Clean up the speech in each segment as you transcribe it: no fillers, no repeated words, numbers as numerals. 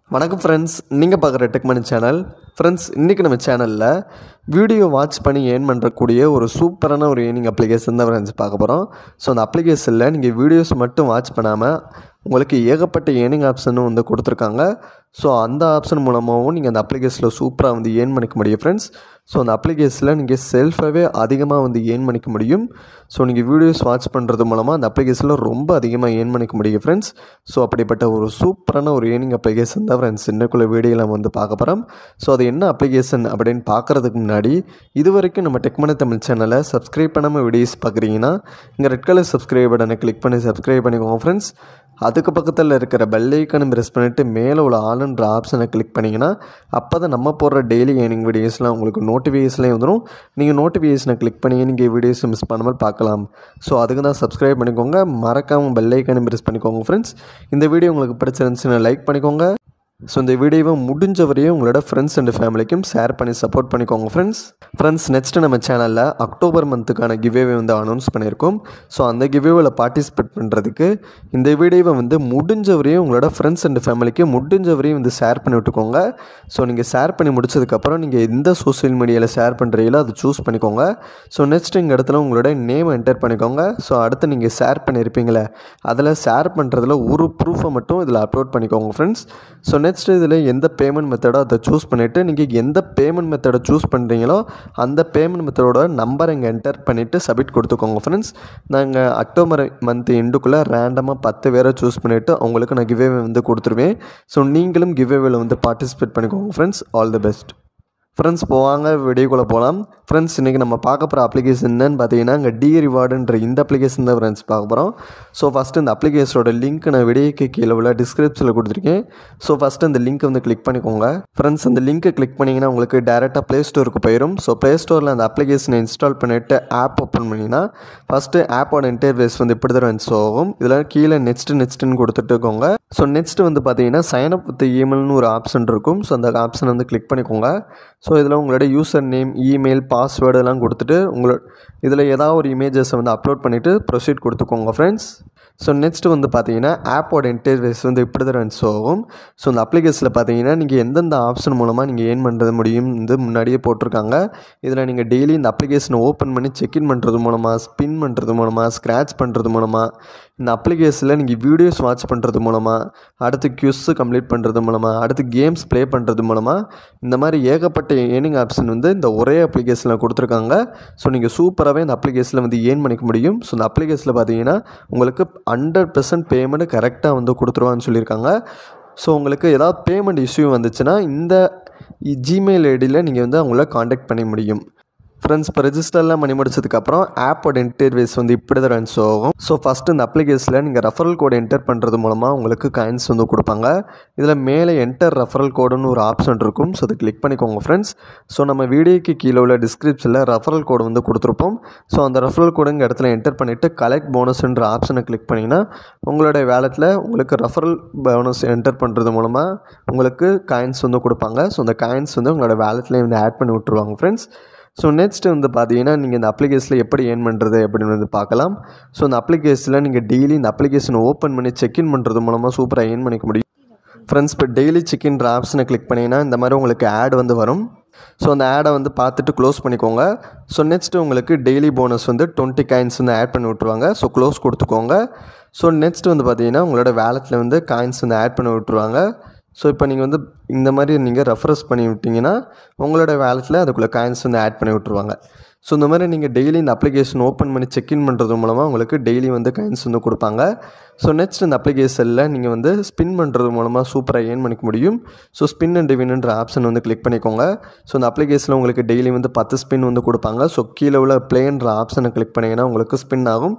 வணக்கம் ஃப்ரெண்ட்ஸ், நீங்கள் பார்க்குற டெக் மணி சேனல். ஃப்ரெண்ட்ஸ், இன்றைக்கி நம்ம சேனலில் வீடியோ வாட்ச் பண்ணி ஏர்ன் பண்ணுறக்கூடிய ஒரு சூப்பரான ஒரு ஏர்னிங் அப்ளிகேஷன் தான் ஃப்ரெண்ட்ஸ் பார்க்க போகிறோம். ஸோ அந்த அப்ளிகேஷனில் நீங்கள் வீடியோஸ் மட்டும் வாட்ச் பண்ணாமல் உங்களுக்கு ஏகப்பட்ட ஏர்னிங் ஆப்ஷனும் வந்து கொடுத்துருக்காங்க. ஸோ அந்த ஆப்ஷன் மூலமாகவும் நீங்கள் அந்த அப்ளிகேஷனில் சூப்பராக வந்து ஏர்ன் பண்ணிக்க முடியும் ஃப்ரெண்ட்ஸ். ஸோ அந்த அப்ளிகேஷனில் நீங்கள் செல்ஃபாகவே அதிகமாக வந்து ஏர்ன் பண்ணிக்க முடியும். ஸோ நீங்கள் வீடியோஸ் வாட்ச் பண்ணுறது மூலமாக அந்த அப்ளிகேஷனில் ரொம்ப அதிகமாக ஏர்ன் பண்ணிக்க முடியும் ஃப்ரெண்ட்ஸ். ஸோ அப்படிப்பட்ட ஒரு சூப்பரான ஒரு ஏர்னிங் அப்ளிகேஷன் தான் ஃப்ரெண்ட்ஸ் இன்னைக்குள்ள வீடியோவில் நம்ம வந்து பார்க்க போகிறோம். ஸோ அது என்ன அப்ளிகேஷன் அப்படின்னு பார்க்குறதுக்கு முன்னாடி இது வரைக்கும் நம்ம டெக் மணி தமிழ் சேனலை சப்ஸ்கிரைப் பண்ணாமல் வீடியோஸ் பார்க்குறீங்கன்னா இங்கே ரெட் கலர் சப்ஸ்கிரைப் பட்டனை கிளிக் பண்ணி சப்ஸ்கிரைப் பண்ணிக்கோங்க ஃப்ரெண்ட்ஸ். அதுக்கு பக்கத்தில் இருக்கிற பெல் ஐக்கானை ப்ரெஸ் பண்ணிவிட்டு மேலே உள்ள ஆல்ன்ற ஆப்ஷனை கிளிக் பண்ணிங்கன்னா அப்போ தான் நம்ம போடுற டெய்லி ஏர்னிங் வீடியோஸ்லாம் உங்களுக்கு நோட்டிஃபிகேஷன்லேயே வந்துடும். நீங்கள் நோட்டிஃபிகேஷனை கிளிக் பண்ணி நீங்கள் வீடியோஸ் மிஸ் பண்ணாமல் பார்க்கலாம். ஸோ அதுக்கு தான் சப்ஸ்கிரைப் பண்ணிக்கோங்க, மறக்காமல் பெல் ஐக்கானை ப்ரெஸ் பண்ணிக்கோங்க ஃப்ரெண்ட்ஸ். இந்த வீடியோ உங்களுக்கு பிடிச்சிருந்துச்சுன்னா லைக் பண்ணிக்கோங்க. ஸோ இந்த வீடியோவை முடிஞ்ச வரையும் உங்களோட ஃப்ரெண்ட்ஸ் அண்ட் ஃபேமிலிக்கும் ஷேர் பண்ணி சப்போர்ட் பண்ணிக்கோங்க ஃப்ரெண்ட்ஸ். நெக்ஸ்ட்டு நம்ம சேனலில் அக்டோபர் மந்த்துக்கான கிவ்அவே வந்து அனௌன்ஸ் பண்ணியிருக்கோம். ஸோ அந்த கிவ்அவேல பார்ட்டிசிபேட் பண்ணுறதுக்கு இந்த வீடியோவை வந்து முடிஞ்ச வரையும் உங்களோட ஃப்ரெண்ட்ஸ் அண்ட் ஃபேமிலிக்கு முடிஞ்ச வரையும் வந்து ஷேர் பண்ணி விட்டுக்கோங்க. ஸோ நீங்கள் ஷேர் பண்ணி முடிச்சதுக்கப்புறம் நீங்கள் எந்த சோஷியல் மீடியாவில் ஷேர் பண்ணுறீங்களோ அதை சூஸ் பண்ணிக்கோங்க. ஸோ நெக்ஸ்ட் இங்கே இடத்துல உங்களோட நேம் என்டர் பண்ணிக்கோங்க. ஸோ அடுத்து நீங்கள் ஷேர் பண்ணியிருப்பீங்களே அதில் ஷேர் பண்ணுறதுல ஒரு ப்ரூஃபை மட்டும் இதில் அப்லோட் பண்ணிக்கோங்க ஃப்ரெண்ட்ஸ். ஸோ நெக்ஸ்ட் இதில் எந்த பேமெண்ட் மெத்தடோ அதை சூஸ் பண்ணிவிட்டு நீங்கள் எந்த பேமெண்ட் மெத்தடை சூஸ் பண்ணுறீங்களோ அந்த பேமெண்ட் மெத்தடோட நம்பர் இங்கே என்டர் பண்ணிவிட்டு சப்மிட் கொடுத்துக்கோங்க ஃப்ரெண்ட்ஸ். நாங்கள் அக்டோபர் மந்த் எண்டுக்குள்ளே ரேண்டமாக 10 பேரை சூஸ் பண்ணிவிட்டு அவங்களுக்கு நான் கிவ்அவே வந்து கொடுத்துருவேன். ஸோ நீங்களும் கிவ்அவேல வந்து பார்ட்டிசிபேட் பண்ணிக்கோங்க friends. All the best friends. போவாங்க வீடியோக்குள்ளே போகலாம் ஃப்ரெண்ட்ஸ். இன்றைக்கி நம்ம பார்க்க போகிற அப்ளிகேஷன் என்னன்னு பார்த்தீங்கன்னா இங்கே டி ரிவார்டுன்ற இந்த அப்ளிகேஷன் தான் ஃப்ரெண்ட்ஸ் பார்க்க போகிறோம். ஸோ ஃபஸ்ட்டு இந்த அப்ளிகேஷனோட லிங்க் நான் வீடியோக்கு கீழே உள்ள டிஸ்கிரிப்ஷனில் கொடுத்துருக்கேன். ஸோ ஃபஸ்ட்டு அந்த லிங்க்கை வந்து கிளிக் பண்ணிக்கோங்க ஃப்ரெண்ட்ஸ். அந்த லிங்க்கை கிளிக் பண்ணிங்கன்னா உங்களுக்கு டேரெக்டாக ப்ளே ஸ்டோருக்கு போயிடும். ஸோ ப்ளே ஸ்டோரில் அந்த அப்ளிகேஷனை இன்ஸ்டால் பண்ணிவிட்டு ஆப் ஓப்பன் பண்ணிங்கன்னா ஃபஸ்ட்டு ஆப்போட இன்டர்ஃபேஸ் வந்து இப்படி தான் ஃப்ரெண்ட்ஸ் ஆகும். இதில் கீழே நெக்ஸ்ட்டுன்னு கொடுத்துட்டுக்கோங்க. ஸோ நெக்ஸ்ட் வந்து பார்த்தீங்கன்னா சைன் அப் வித் இமெயில்னு ஒரு ஆப்ஷன் இருக்கும். ஸோ அந்த ஆப்ஷனை வந்து கிளிக் பண்ணிக்கோங்க. ஸோ இதில் உங்களோட யூசர் நேம், இமெயில், பாஸ்வேர்டு எல்லாம் கொடுத்துட்டு இதில் ஏதாவது ஒரு இமேஜஸை வந்து அப்லோட் பண்ணிவிட்டு ப்ரொசீட் கொடுத்துக்கோங்க ஃப்ரெண்ட்ஸ். ஸோ நெக்ஸ்ட் வந்து பார்த்தீங்கன்னா ஆப்போட இன்டர்ஃபேஸ் வந்து இப்படி தான் ரன்ஸ் ஆகும். ஸோ இந்த அப்ளிகேஷனில் பார்த்தீங்கன்னா நீங்கள் எந்தெந்த ஆப்ஷன் மூலமாக நீங்கள் ஏர்ன் பண்ணுறது முடியும் வந்து முன்னாடியே போட்டிருக்காங்க. இதில் நீங்கள் டெய்லி இந்த அப்ளிகேஷனை ஓப்பன் பண்ணி செக்இன் பண்ணுறது மூலமாக, ஸ்பின் பண்ணுறது மூலமாக, ஸ்க்ராட்ச் பண்ணுறது மூலமாக, இந்த அப்ளிகேஷனில் நீங்கள் வீடியோஸ் வாட்ச் பண்ணுறது மூலமாக, அடுத்து க்யூஸ் கம்ப்ளீட் பண்ணுறது மூலமாக, அடுத்து கேம்ஸ் ப்ளே பண்ணுறது மூலமாக, இந்த மாதிரி ஏகப்பட்ட ஏர்னிங் ஆப்ஷன் வந்து இந்த ஒரே அப்ளிகேஷனில் கொடுத்துருக்காங்க. ஸோ நீங்கள் சூப்பராகவே இந்த அப்ளிகேஷனில் வந்து ஏர்ன் பண்ணிக்க முடியும். ஸோ இந்த அப்ளிகேஷனில் பார்த்தீங்கன்னா உங்களுக்கு 100% பேமெண்ட் கரெக்டாக வந்து கொடுத்துருவான்னு சொல்லியிருக்காங்க. ஸோ உங்களுக்கு ஏதாவது பேமெண்ட் இஷ்யூ வந்துச்சுன்னா இந்த ஜிமெயில் ஐடியில் நீங்கள் வந்து அவங்கள காண்டாக்ட் பண்ண முடியும் ஃப்ரெண்ட்ஸ். இப்போ ரெஜிஸ்டர்லாம் பண்ணி முடிச்சதுக்கப்புறம் ஆப்போட இன்டர்ஃபேஸ் வந்து இப்படி தான் ரன்ஸ் ஆகும். ஸோ ஃபஸ்ட்டு இந்த அப்ளிகேஷனில் நீங்கள் ரெஃபரல் கோடு என்டர் பண்ணுறது மூலமாக உங்களுக்கு காயின்ஸ் வந்து கொடுப்பாங்க. இதில் மேலே என்டர் ரெஃபரல் கோடுன்னு ஒரு ஆப்ஷன் இருக்கும். ஸோ அதை கிளிக் பண்ணிக்கோங்க ஃப்ரெண்ட்ஸ். ஸோ நம்ம வீடியோக்கு கீழே உள்ள டிஸ்கிரிப்ஷனில் ரெஃபரல் கோடு வந்து கொடுத்துருப்போம். ஸோ அந்த ரெஃபரல் கோடு இங்கே இடத்துல என்டர் பண்ணிவிட்டு கலெக்ட் போனஸ்ன்ற ஆப்ஷனை கிளிக் பண்ணிங்கன்னா உங்களோட வேலெட்டில் உங்களுக்கு ரெஃபரல் போனஸ் என்டர் பண்ணுறது மூலமாக உங்களுக்கு காயின்ஸ் வந்து கொடுப்பாங்க. ஸோ அந்த காயின்ஸ் வந்து உங்களோட வேலெட்லேயே வந்து ஆட் பண்ணி விட்ருவாங்க ஃப்ரெண்ட்ஸ். ஸோ நெக்ஸ்ட் வந்து பார்த்தீங்கன்னா நீங்கள் இந்த அப்ளிகேஷனில் எப்படி ஏர்ன் பண்ணுறது அப்படின்னு வந்து பார்க்கலாம். ஸோ இந்த அப்ளிகேஷனில் நீங்கள் டெய்லி இந்த அப்ளிகேஷனை ஓப்பன் பண்ணி செக்இன் பண்ணுறது மூலமாக சூப்பராக ஏர்ன் பண்ணிக்க முடியும் ஃப்ரெண்ட்ஸ். இப்போ டெய்லி செக்இன்ற ஆப்ஷனை கிளிக் பண்ணிங்கன்னா இந்த மாதிரி உங்களுக்கு ஆட் வந்து வரும். ஸோ அந்த ஆடை வந்து பார்த்துட்டு க்ளோஸ் பண்ணிக்கோங்க. ஸோ நெக்ஸ்ட்டு உங்களுக்கு டெய்லி போனஸ் வந்து 20 காயின்ஸ் வந்து ஆட் பண்ணி விட்ருவாங்க. ஸோ க்ளோஸ் கொடுத்துக்கோங்க. ஸோ நெக்ஸ்ட் வந்து பார்த்தீங்கன்னா உங்களோட வேலெட்டில் வந்து காயின்ஸ் வந்து ஆட் பண்ணி விட்ருவாங்க. ஸோ இப்போ நீங்கள் வந்து இந்த மாதிரி நீங்கள் ரெஃபரன்ஸ் பண்ணி விட்டிங்கன்னா உங்களோட வேலெட்டில் அதுக்குள்ளே காயின்ஸ் வந்து ஆட் பண்ணி விட்ருவாங்க. ஸோ இந்த மாதிரி நீங்கள் டெய்லி இந்த அப்ளிகேஷன் ஓப்பன் பண்ணி செக்இன் பண்ணுறது மூலமாக உங்களுக்கு டெய்லி வந்து காயின்ஸ் வந்து கொடுப்பாங்க. ஸோ நெக்ஸ்ட் இந்த அப்ளிகேஷனில் நீங்கள் வந்து ஸ்பின் பண்ணுறது மூலமாக சூப்பராக ஏர்ன் பண்ணிக்க முடியும். ஸோ ஸ்பின் அண்ட் வின்ன்ற ஆப்ஷன் வந்து கிளிக் பண்ணிக்கோங்க. ஸோ இந்த அப்ளிகேஷனில் உங்களுக்கு டெய்லி வந்து 10 ஸ்பின் வந்து கொடுப்பாங்க. ஸோ கீழே உள்ள ப்ளேன்ற ஆப்ஷனை கிளிக் பண்ணிங்கன்னா உங்களுக்கு ஸ்பின் ஆகும்.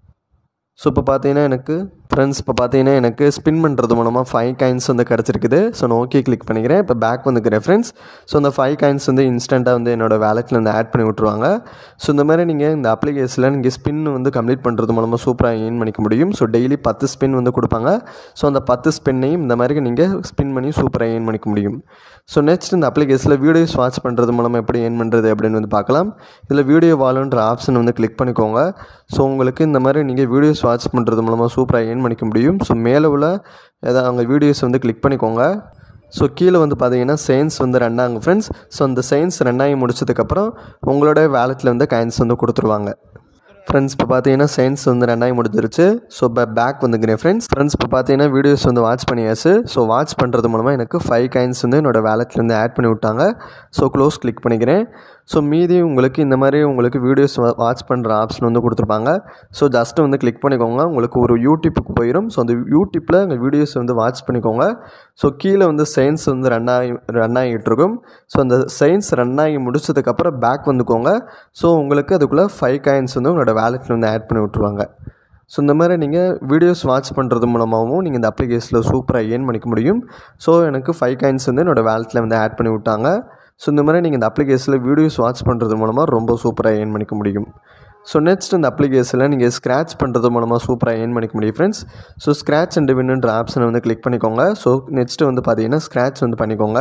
ஸோ இப்போ பார்த்தீங்கன்னா எனக்கு ஸ்பின் பண்ணுறது மூலமாக 5 காயின்ஸ் வந்து கிடச்சிருக்குது. ஸோ நான் ஓகே கிளிக் பண்ணிக்கிறேன். இப்போ பேக் வந்துக்கிறேன் ஃப்ரெண்ட்ஸ். ஸோ அந்த 5 காயின்ஸ் வந்து இன்ஸ்டண்ட்டாக வந்து என்னோடய வேலெட்டில் வந்து ஆட் பண்ணி விட்ருவாங்க. ஸோ இந்த மாதிரி நீங்கள் இந்த அப்ளிகேஷனில் நீங்கள் ஸ்பின் வந்து கம்ப்ளீட் பண்ணுறது மூலமாக சூப்பராக ஏர்ன் பண்ணிக்க முடியும். ஸோ டெய்லி 10 ஸ்பின் வந்து கொடுப்பாங்க. ஸோ அந்த 10 ஸ்பின்னையும் இந்த மாதிரி நீங்கள் ஸ்பின் பண்ணி சூப்பராக ஏர்ன் பண்ணிக்க முடியும். ஸோ நெக்ஸ்ட் இந்த அப்ளிகேஷனில் வீடியோஸ் வாட்ச் பண்ணுறது மூலமாக எப்படி ஏர்ன் பண்ணுறது அப்படின்னு வந்து பார்க்கலாம். இதில் வீடியோ வால்ன்ற ஆப்ஷன் வந்து கிளிக் பண்ணிக்கோங்க. ஸோ உங்களுக்கு இந்த மாதிரி நீங்கள் வீடியோஸ் வாட்ச் பண்ணுறது மூலமாக சூப்பராக ஏர்ன் பண்ணிக்க முடியும். ஸோ மேலே உள்ள ஏதாவது அவங்க வீடியோஸ் வந்து கிளிக் பண்ணிக்கோங்க. ஸோ கீழே வந்து பார்த்தீங்கன்னா செயின்ஸ் வந்து ரன் ஆகும் ஃப்ரெண்ட்ஸ். ஸோ அந்த செயின்ஸ் ரன் ஆகி முடிச்சதுக்கப்புறம் உங்களோட வேலெட்டில் வந்து காயின்ஸ் வந்து கொடுத்துருவாங்க ஃப்ரெண்ட்ஸ். இப்போ பார்த்தீங்கன்னா சயின்ஸ் வந்து ரன் ஆகி முடிஞ்சிருச்சு. ஸோ இப்போ பேக் வந்துக்கிறேன் ஃப்ரெண்ட்ஸ். இப்போ பார்த்தீங்கன்னா வீடியோஸ் வந்து வாட்ச் பண்ணியாச்சு. ஸோ வாட்ச் பண்ணுறது மூலமாக எனக்கு 5 காயின்ஸ் வந்து என்னோடய வேலெட்லேருந்து ஆட் பண்ணி விட்டாங்க. ஸோ க்ளோஸ் கிளிக் பண்ணிக்கிறேன். ஸோ மீதி உங்களுக்கு இந்த மாதிரி உங்களுக்கு வீடியோஸ் வாட்ச் பண்ணுற ஆப்ஷன் வந்து கொடுத்துருப்பாங்க. ஸோ ஜஸ்ட்டு வந்து கிளிக் பண்ணிக்கோங்க. உங்களுக்கு ஒரு யூடியூப்புக்கு போயிடும். ஸோ அந்த யூடியூப்பில் உங்கள் வீடியோஸ் வந்து வாட்ச் பண்ணிக்கோங்க. ஸோ கீழே வந்து சயின்ஸ் வந்து ரன் ஆகிட்டு இருக்கும். ஸோ அந்த சயின்ஸ் ரன் ஆகி முடிச்சதுக்கப்புறம் பேக் வந்துக்கோங்க. ஸோ உங்களுக்கு அதுக்குள்ளே 5 காயின்ஸ் வந்து உங்களோட வேலெட்டில் வந்து ஆட் பண்ணி விட்ருவாங்க. ஸோ இந்த மாதிரி நீங்கள் வீடியோஸ் வாட்ச் பண்ணுறது மூலமாகவும் நீங்கள் இந்த அப்ளிகேஷனில் சூப்பராக ஏர்ன் பண்ணிக்க முடியும். ஸோ எனக்கு 5 காயின்ஸ் வந்து என்னோடய வேலெட்டில் வந்து ஆட் பண்ணி விட்டாங்க. ஸோ இந்த மாதிரி நீங்கள் இந்த அப்ளிகேஷனில் வீடியோஸ் வாட்ச் பண்ணுறது மூலமாக ரொம்ப சூப்பராக ஏர்ன் பண்ணிக்க முடியும். ஸோ நெக்ஸ்ட் இந்த அப்ளிகேஷனில் நீங்கள் ஸ்க்ராட்ச் பண்ணுறது மூலமாக சூப்பராக ஏர்ன் பண்ணிக்க முடியும் ஃப்ரெண்ட்ஸ். ஸோ ஸ்க்ராட்ச் அண்ட் வின்னுன்ற ஆப்ஷனை வந்து கிளிக் பண்ணிக்கோங்க. ஸோ நெக்ஸ்ட்டு வந்து பார்த்தீங்கன்னா ஸ்க்ராட்ச் வந்து பண்ணிக்கோங்க.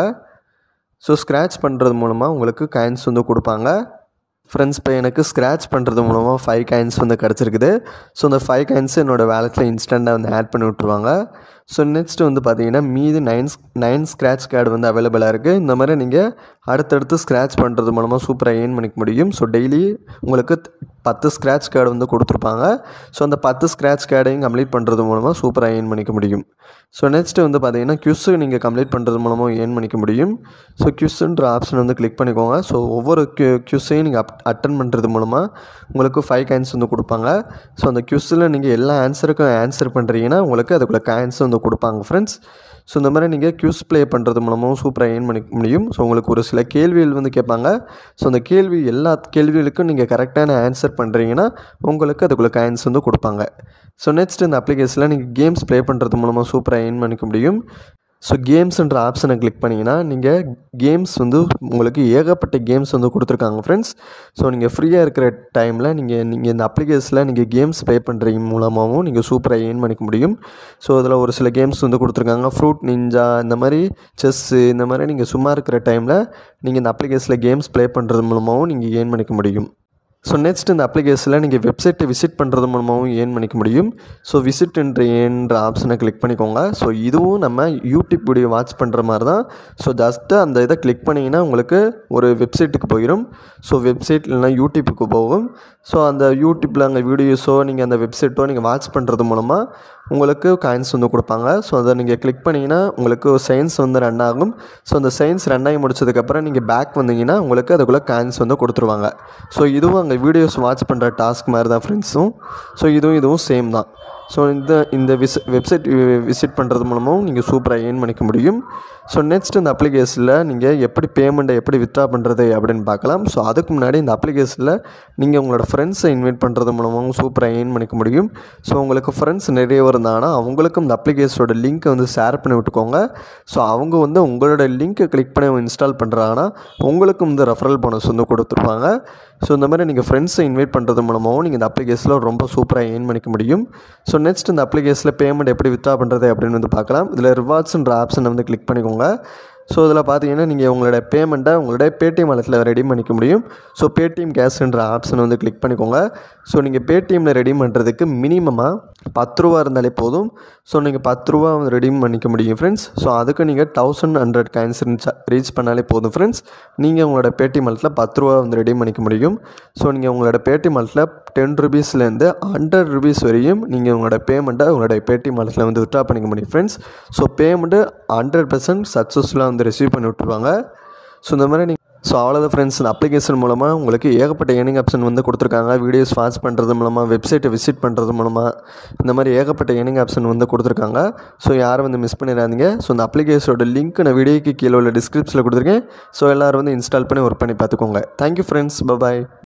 ஸோ ஸ்க்ராட்ச் பண்ணுறது மூலமாக உங்களுக்கு காயின்ஸ் வந்து கொடுப்பாங்க ஃப்ரெண்ட்ஸ். இப்போ எனக்கு ஸ்க்ராட்ச் பண்ணுறது மூலமாக 5 காயின்ஸ் வந்து கிடச்சிருக்குது. ஸோ அந்த 5 காயின்ஸ் என்னோடய வேலெட்டில் இன்ஸ்டண்ட்டாக வந்து ஆட் பண்ணி விட்ருவாங்க. ஸோ நெக்ஸ்ட்டு வந்து பார்த்தீங்கன்னா மீதி 9 ஸ்க்ராட்ச் கார்டு வந்து அவைலபிளாக இருக்குது. இந்த மாதிரி நீங்கள் அடுத்தடுத்து ஸ்க்ராட்ச் பண்ணுறது மூலமாக சூப்பராக ஏர்ன் பண்ணிக்க முடியும். ஸோ டெய்லி உங்களுக்கு 10 ஸ்க்ராட்ச் கார்டு வந்து கொடுத்துருப்பாங்க. ஸோ அந்த 10 ஸ்க்ராட்ச் கார்டையும் கம்ப்ளீட் பண்ணுறது மூலமாக சூப்பராக ஏர்ன் பண்ணிக்க முடியும். ஸோ நெக்ஸ்ட்டு வந்து பார்த்தீங்கன்னா க்யூஸு நீங்கள் கம்ப்ளீட் பண்ணுறது மூலமாக ஏர்ன் பண்ணிக்க முடியும். ஸோ க்யூஸுன்ற ஆப்ஷன் வந்து கிளிக் பண்ணிக்கோங்க. ஸோ ஒவ்வொரு க்யூஸையும் நீங்கள் அட்டன் பண்ணுறது மூலமாக உங்களுக்கு 5 காயின்ஸ் வந்து கொடுப்பாங்க. ஸோ அந்த க்யூஸில் நீங்கள் எல்லா ஆன்சருக்கும் ஆன்சர் பண்ணுறீங்கன்னா உங்களுக்கு அதுக்குள்ளே காயின்ஸ் வந்து கொடுப்பாங்க ஃப்ரெண்ட்ஸ். ஸோ இந்த மாதிரி நீங்கள் க்யூஸ் ப்ளே பண்ணுறது மூலமாகவும் சூப்பராக ஏர்ன் பண்ணிக்க முடியும். ஸோ உங்களுக்கு ஒரு சில கேள்விகள் வந்து கேட்பாங்க. ஸோ அந்த எல்லா கேள்விகளுக்கும் நீங்கள் கரெக்டான ஆன்சர் பண்ணுறீங்கன்னா உங்களுக்கு அதுக்குள்ளே காயின்ஸ் வந்து கொடுப்பாங்க. ஸோ நெக்ஸ்ட் இந்த அப்ளிகேஷனில் நீங்கள் கேம்ஸ் ப்ளே பண்ணுறது மூலமாக சூப்பராக ஏர்ன் பண்ணிக்க முடியும். ஸோ கேம்ஸ்ன்ற ஆப்ஷனை கிளிக் பண்ணிங்கன்னா நீங்கள் கேம்ஸ் வந்து உங்களுக்கு ஏகப்பட்ட கேம்ஸ் வந்து கொடுத்துருக்காங்க ஃப்ரெண்ட்ஸ். ஸோ நீங்கள் ஃப்ரீயாக இருக்கிற டைமில் நீங்கள் இந்த அப்ளிகேஷனில் நீங்கள் கேம்ஸ் ப்ளே பண்ணுறீங்க மூலமாகவும் நீங்கள் சூப்பராக ஏர்ன் பண்ணிக்க முடியும். ஸோ அதில் ஒரு சில கேம்ஸ் வந்து கொடுத்துருக்காங்க. ஃப்ரூட் நிஞ்சா, இந்த மாதிரி செஸ்ஸு, இந்த மாதிரி நீங்கள் சும்மா இருக்கிற டைமில் நீங்கள் இந்த அப்ளிகேஷனில் கேம்ஸ் ப்ளே பண்ணுறது மூலமாகவும் நீங்கள் ஏர்ன் பண்ணிக்க முடியும். ஸோ நெக்ஸ்ட் இந்த அப்ளிகேஷனில் நீங்கள் வெப்சைட்டை விசிட் பண்ணுறது மூலமாகவும் ஏர்ன் பண்ணிக்க முடியும். ஸோ விசிட் என்ற ஆப்ஷனை கிளிக் பண்ணிக்கோங்க. ஸோ இதுவும் நம்ம யூடியூப் வீடியோ வாட்ச் பண்ணுற மாதிரி தான். ஸோ ஜஸ்ட்டு அந்த இதை கிளிக் பண்ணிங்கன்னா உங்களுக்கு ஒரு வெப்சைட்டுக்கு போயிடும். ஸோ வெப்சைட் இல்லைனா யூடியூப்புக்கு போகும். ஸோ அந்த யூடியூப்பில் அங்கே வீடியோஸோ நீங்கள் அந்த வெப்சைட்டோ நீங்கள் வாட்ச் பண்ணுறது மூலமாக உங்களுக்கு காயின்ஸ் வந்து கொடுப்பாங்க. ஸோ அதை நீங்கள் கிளிக் பண்ணிங்கன்னா உங்களுக்கு சயின்ஸ் வந்து ரன் ஆகும். ஸோ அந்த சயின்ஸ் ரன் ஆகி முடிச்சதுக்கப்புறம் நீங்கள் பேக் வந்தீங்கன்னா உங்களுக்கு அதுக்குள்ளே காயின்ஸ் வந்து கொடுத்துருவாங்க. ஸோ இதுவும் அங்கே வீடியோஸ் வாட்ச் பண்ணுற டாஸ்க் மாதிரி தான் ஃப்ரெண்ட்ஸும். ஸோ இதுவும் சேம் தான். ஸோ இந்த வெப்சைட் விசிட் பண்ணுறது மூலமும் நீங்கள் சூப்பராக ஏர்ன் பண்ணிக்க முடியும். ஸோ நெக்ஸ்ட் இந்த அப்ளிகேஷனில் நீங்கள் எப்படி பேமெண்ட்டை எப்படி வித்ட்ரா பண்ணுறது அப்படின்னு பார்க்கலாம். ஸோ அதுக்கு முன்னாடி இந்த அப்ளிகேஷனில் நீங்கள் உங்களோட ஃப்ரெண்ட்ஸை இன்வைட் பண்ணுறது மூலமாகவும் சூப்பராக ஏர்ன் பண்ணிக்க முடியும். ஸோ உங்களுக்கு ஃப்ரெண்ட்ஸ் நிறைய இருந்தாங்கன்னா அவங்களுக்கும் இந்த அப்ளிகேஷனோட லிங்க்கை வந்து ஷேர் பண்ணி விட்டுக்கோங்க. ஸோ அவங்க வந்து உங்களோட லிங்க்கை கிளிக் பண்ணி இன்ஸ்டால் பண்ணுறாங்கன்னா உங்களுக்கும் இந்த ரெஃபரல் போனஸ் வந்து கொடுத்துருப்பாங்க. ஸோ இந்த மாதிரி நீங்கள் ஃப்ரெண்ட்ஸை இன்வைட் பண்ணுறது மூலமாகவும் நீங்கள் இந்த அப்ளிகேஷனில் ரொம்ப சூப்பராக ஏர்ன் பண்ணிக்க முடியும். ஸோ நெக்ஸ்ட் இந்த அப்ளிகேஷனில் பேமெண்ட் எப்படி வித்ட்ரா பண்ணுறது அப்படின்னு வந்து பார்க்கலாம். இதில் ரிவார்ட்ஸ்ன்ற ஆப்ஷனை வந்து கிளிக் பண்ணிக்கோங்க. ஸோ இதில் பார்த்தீங்கன்னா நீங்கள் உங்களோட பேமெண்ட்டை உங்களுடைய பேடிஎம் வாலெட்டில் ரெடீம் பண்ணிக்க முடியும். ஸோ பேடிஎம் கேஷ்ன்ற ஆப்ஷனை வந்து கிளிக் பண்ணிக்கோங்க. ஸோ நீங்கள் பேடிஎம்மில் ரெடீம் பண்ணுறதுக்கு மினிமமாக 10 ரூபா இருந்தாலே போதும். ஸோ நீங்கள் 10 ரூபா வந்து ரெடீம் பண்ணிக்க முடியும் ஃப்ரெண்ட்ஸ். ஸோ அதுக்கு நீங்கள் 1100 காயின்ஸ் ரீச் பண்ணாலே போதும் ஃப்ரெண்ட்ஸ். நீங்கள் உங்களோட பேடிஎம் வாலெட்டில் 10 ரூபா வந்து ரெடீம் பண்ணிக்க முடியும். ஸோ நீங்கள் உங்களோட பேடிஎம் வாலெட்டில் 10 ரூபீஸ்லேருந்து 100 ரூபீஸ் வரையும் நீங்கள் உங்களோட பேமெண்ட்டை உங்களோட பேடிஎம் வாலெட்டில் வந்து வித்ட்ரா பண்ணிக்க முடியும் ஃப்ரெண்ட்ஸ். ஸோ பேமெண்ட்டு 100% சக்ஸஸ்ஃபுல்லாக வந்து ரிசீவ் பண்ணி விட்டுருவாங்க. ஸோ இந்த மாதிரி ஸோ அவ்வளோதான் ஃப்ரெண்ட்ஸ். இந்த அப்ளிகேஷன் மூலமாக உங்களுக்கு ஏகப்பட்ட ஏர்னிங் ஆப்ஷன் வந்து கொடுத்துருக்காங்க. வீடியோஸ் வாட்ச் பண்ணுறது மூலமாக, வெப்சைட்டை விசிட் பண்ணுறது மூலமாக, இந்த மாதிரி ஏகப்பட்ட ஏர்னிங் ஆப்ஷன் வந்து கொடுத்துருக்காங்க. ஸோ யாரும் வந்து மிஸ் பண்ணிடாதீங்க. ஸோ இந்த அப்ளிகேஷனோட லிங்க் நான் வீடியோக்கு கீழே உள்ள டிஸ்கிரிப்ஷனில் கொடுத்துருக்கேன். ஸோ எல்லோரும் வந்து இன்ஸ்டால் பண்ணி ஒர்க் பண்ணி பார்த்துக்கோங்க. Thank you friends. பாய்.